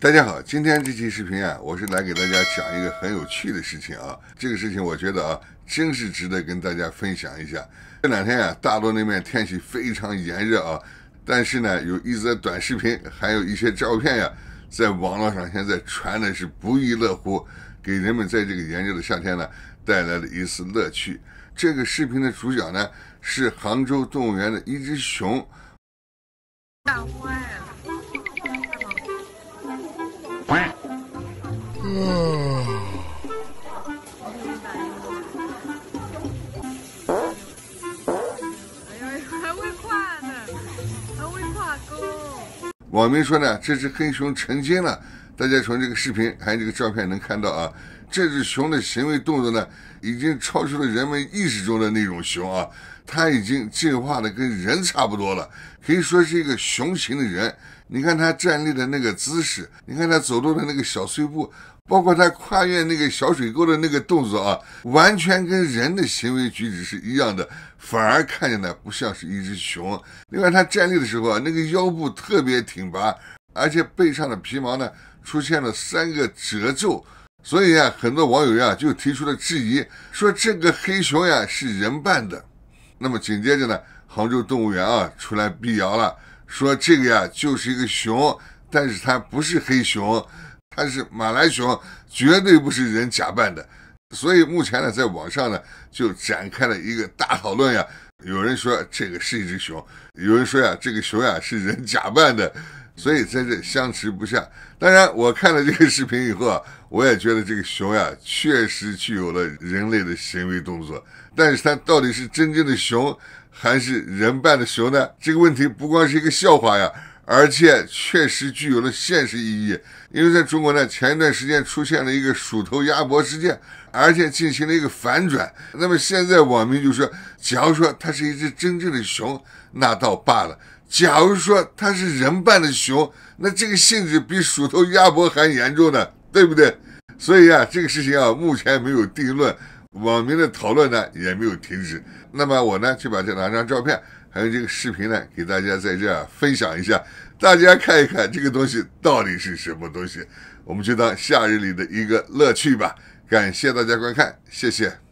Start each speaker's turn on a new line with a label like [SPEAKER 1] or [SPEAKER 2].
[SPEAKER 1] 大家好，今天这期视频啊，我是来给大家讲一个很有趣的事情啊。这个事情我觉得啊，真是值得跟大家分享一下。这两天啊，大陆那边天气非常炎热啊，但是呢，有一则短视频，还有一些照片呀，在网络上现在传的是不亦乐乎，给人们在这个炎热的夏天呢，带来了一丝乐趣。这个视频的主角呢，是杭州动物园的一只熊。
[SPEAKER 2] 吓坏了。还会跨呢，还会跨沟。
[SPEAKER 1] 网民说呢，这只黑熊成精了。大家从这个视频还有这个照片能看到啊，这只熊的行为动作呢，已经超出了人们意识中的那种熊啊，它已经进化的跟人差不多了，可以说是一个熊型的人。你看它站立的那个姿势，你看它走路的那个小碎步，包括它跨越那个小水沟的那个动作啊，完全跟人的行为举止是一样的，反而看着呢不像是一只熊。另外它站立的时候啊，那个腰部特别挺拔，而且背上的皮毛呢出现了3个褶皱，所以啊，很多网友呀就提出了质疑，说这个黑熊呀是人扮的。那么紧接着呢，杭州动物园啊出来辟谣了，说这个呀就是一个熊，但是它不是黑熊，它是马来熊，绝对不是人假扮的。所以目前呢，在网上呢就展开了一个大讨论呀。有人说这个是一只熊，有人说呀这个熊呀是人假扮的，所以在这相持不下。当然，我看了这个视频以后啊，我也觉得这个熊呀确实具有了人类的行为动作，但是它到底是真正的熊还是人扮的熊呢？这个问题不光是一个笑话呀，而且确实具有了现实意义。因为在中国呢，前一段时间出现了一个鼠头鸭脖事件，而且进行了一个反转。那么现在网民就说，假如说它是一只真正的熊，那倒罢了；假如说它是人扮的熊，那这个性质比鼠头鸭脖还严重呢，对不对？所以啊，这个事情啊，目前没有定论，网民的讨论呢也没有停止。那么我呢就把这2张照片还有这个视频呢给大家在这分享一下，大家看一看这个东西到底是什么东西，我们就当夏日里的一个乐趣吧。感谢大家观看，谢谢。